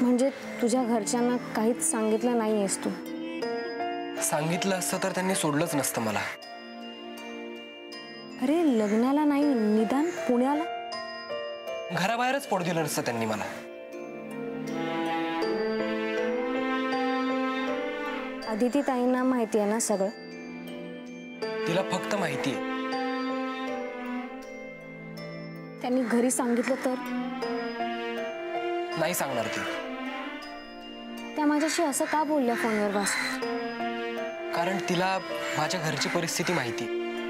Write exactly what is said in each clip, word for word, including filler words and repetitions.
म्हणजे तुझ्या घरच्यांना काहीच सांगितलं नाहीयेस तू? सांगितलं असतं तर त्यांनी सोडलंच नसतं मला. अरे लग्नाला नाही, निदान पुण्याला. घराबाहेरच पडू दिलं नसतं त्यांनी मला. अदिती ताईंना माहिती आहे ना सगळं? तिला फक्त माहिती आहे. त्यांनी घरी सांगितलं तर? नाही सांगणार ती. त्या माझ्याशी असं का बोलल्या फोनवर वासू? कारण तिला माझ्या घरची परिस्थिती माहिती.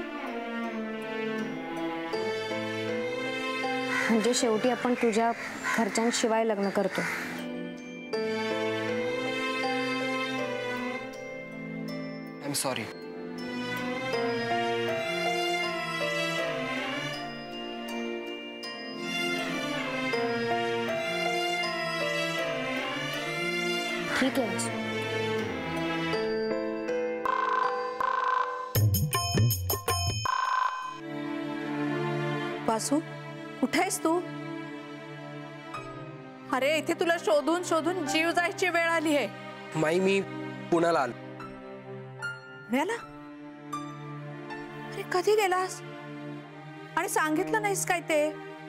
म्हणजे शेवटी आपण तुझ्या घरच्यांशिवाय लग्न करतो. I am sorry. ठीक आहे वासू. वासू, कुठे आहेस तू? अरे इथे तुला शोधून शोधून जीव जायची वेळ आली आहे. माई मी पुण्याला आलो. पुण्याला? अरे कधी गेलास? आणि सांगितलं नाहीस काय ते?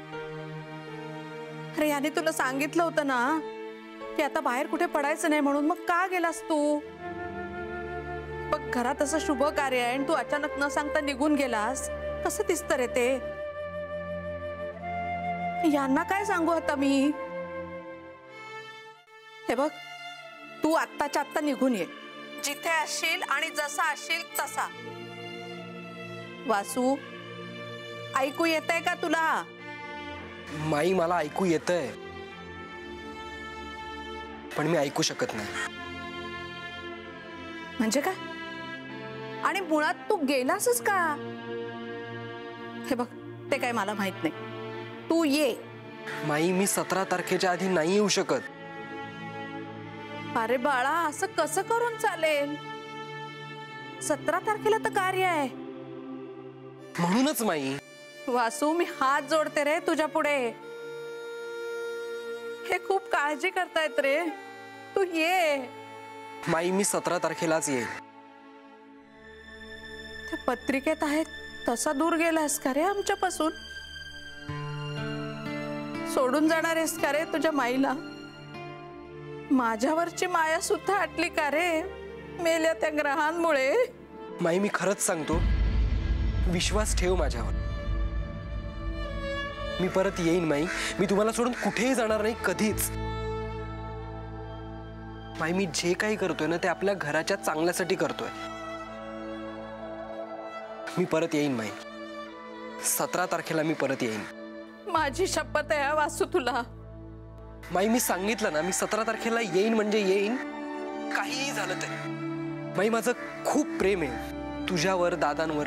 अरे याने तुला सांगितलं होतं ना की आता बाहेर कुठे पडायचं नाही म्हणून, मग का गेलास तू? बघ घरात असं शुभ कार्य आहे आणि तू अचानक न सांगता निघून गेलास. कसं दिसतं रे ते? यांना काय सांगू आता मी? हे बघ, तू आत्ताच्या आत्ता निघून ये. जिथे असशील आणि जसा असशील तसा. वासू, ऐकू येतंय का तुला? माई मला ऐकू येतंय, पण मी ऐकू शकत नाही. म्हणजे काय? आणि मुळात तू गेलासच का? हे बघ, ते काय मला माहित नाही. तू ये. माई मी सतरा तारखेच्या आधी नाही येऊ शकत. अरे बाळा, असं कसं करून चालेल? सतरा तारखेला तर कार्य आहे. म्हणूनच माई. वासू, मी हात जोडते रे तुझ्या पुढे. हे खूप काळजी करतायत रे. तू ये. माई मी सतरा तारखेलाच येईल. ते पत्रिकेत आहेत तसा दूर गेलास का रे आमच्यापासून? सोडून जाणार आहेस का रे तुझ्या माईला? माझ्यावरची माया सुद्धा आटली का रे मेल्या त्या ग्रहांमुळे? माई मी खरंच सांगतो, विश्वास ठेव माझ्यावर. मी परत येईन माई. मी तुम्हाला सोडून कुठेही जाणार नाही, कधीच. माई मी जे काही करतोय ना ते आपल्या घराच्या चांगल्यासाठी करतोय. मी परत येईन माई. सतरा तारखेला मी परत येईन. माझी शपथ आहे वासू तुला. माई मी सांगितलं ना, मी सतरा तारखेला येईन म्हणजे येईन, काहीही झालं तरी. माई माझं खूप प्रेम आहे तुझ्यावर, दादांवर.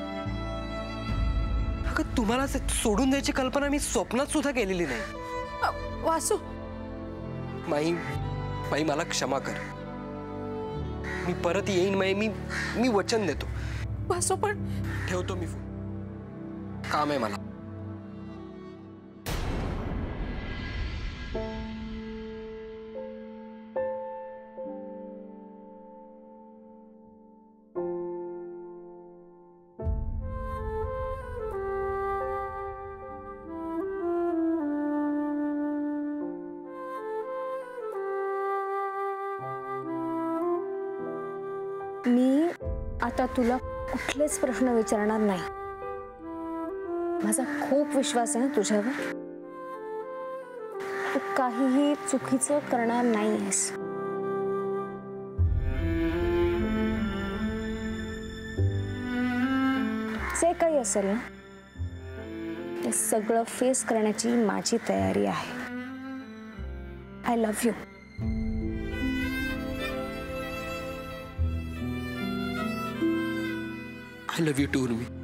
अगं तुम्हाला सोडून द्यायची कल्पना मी स्वप्नात सुद्धा केलेली नाही. वासू, माई माई मला क्षमा कर. मी परत येईन माई. मी मी वचन देतो. वासू पण ठेवतो मी फोन. काम आहे मला. मी आता तुला कुठलेच प्रश्न विचारणार नाही. माझा खूप विश्वास आहे तुझ्यावर. तू काहीही चुकीचं करणार नाहीयेस. जे काही असेल ना ते सगळं फेस करण्याची माझी तयारी आहे. I love you. I love you too, Urmi.